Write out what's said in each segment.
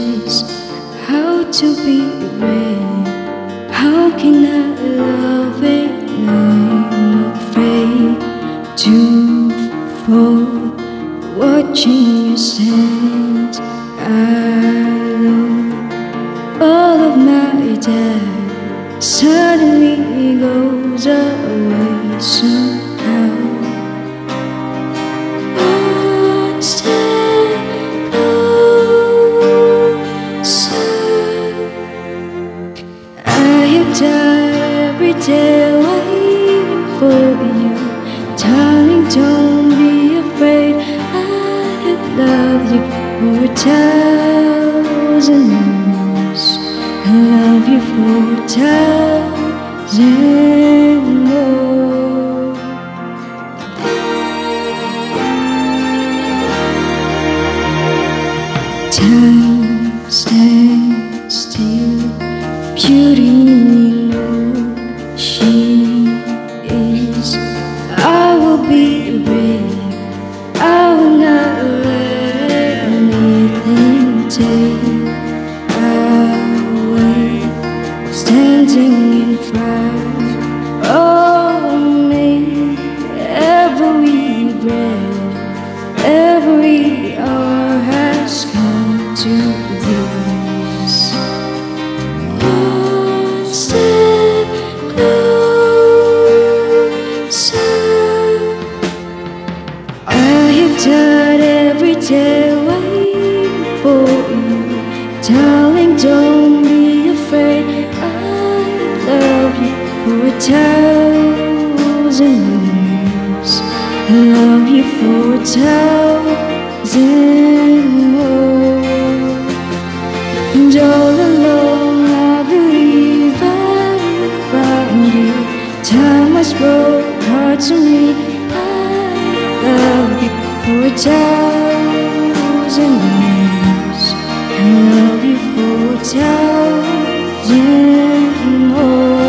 says how to be brave. How can I love it? I'm afraid to fall, watching you stand alone. All of my doubt suddenly goes away somehow. One step closer. I have died every day waiting for you. Darling, don't be afraid. I have loved you for 1,000 years. I love you for 1,000 more. Time stands still. Beauty, you know she is. I will be brave. I will not let anything take away. Standing in front of me, every breath, every hour has come to this. One step closer. I have died every day waiting for you. Darling, don't be afraid. I love you for 1,000 years. I love you for 1,000 more. And all along I believe I will find you. Time has brought heart to me. I love you for 1,000 years. I love you for 1,000 more.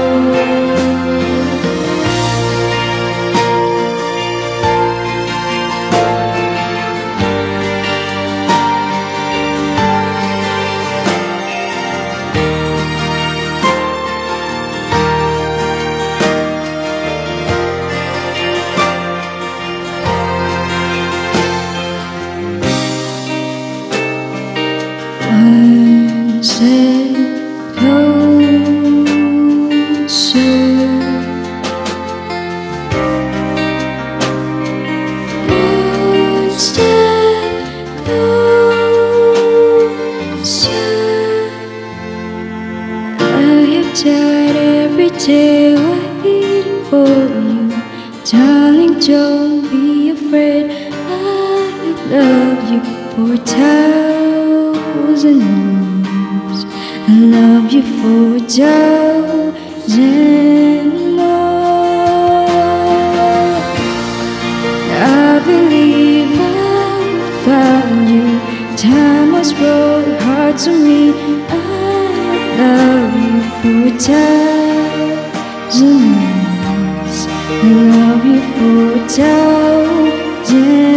One step closer. One step closer. I have died every day waiting for you. Darling, don't be afraid. I love you for 1,000 years. I love you for 1,000 more. I believe I will find you. Time has brought heart to me. I love you for 1,000 years. I love you for 1,000